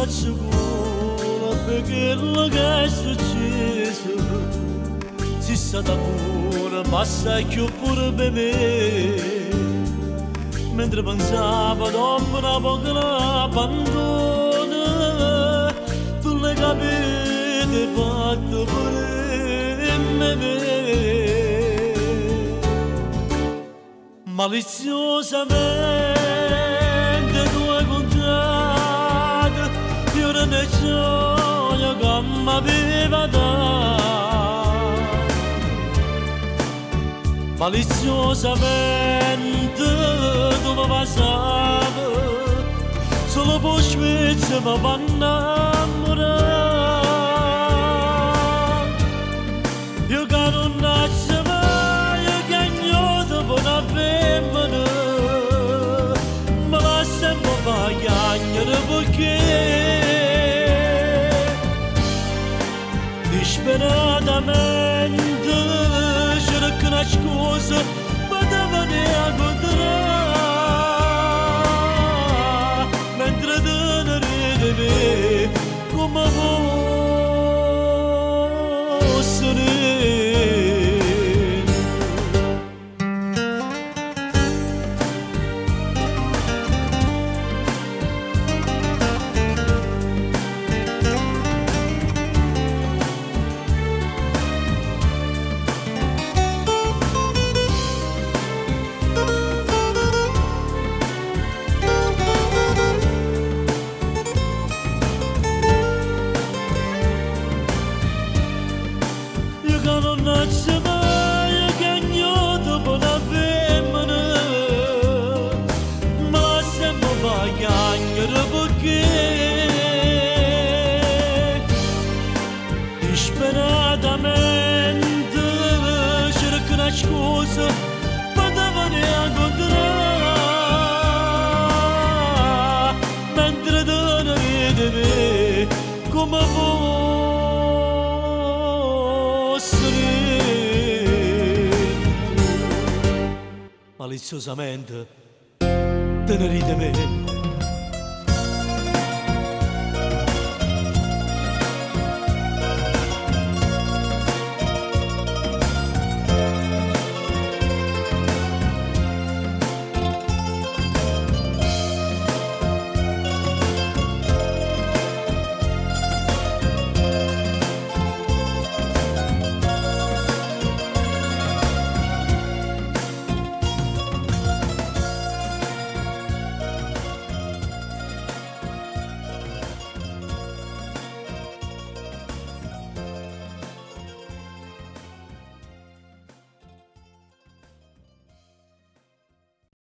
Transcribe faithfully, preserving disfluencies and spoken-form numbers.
sicuro per quello che è successo. Si stata pure, passa più pure per me. Mentre pensavo dopo una poca abbandono, tu le capite fatto pure me. Maliziosamente tu hai contato di una gioia che mi aveva dato. Maliziosamente tu mi passavi solo per Svezia mi fa innamorare. Io che non nasce mai, io che agnoto per una femmina, me la sempre fa chiagnere perché disperatamente cerco una scusa ma devo ne incontrare mentre te ne ridi me come fosse non nasce mai che agnoto per una femmina, ma sempre fa chiagnere perché disperatamente cerco una scusa ma devo ne incontrare mentre te ne ridi me come maliziosamente te ne ride me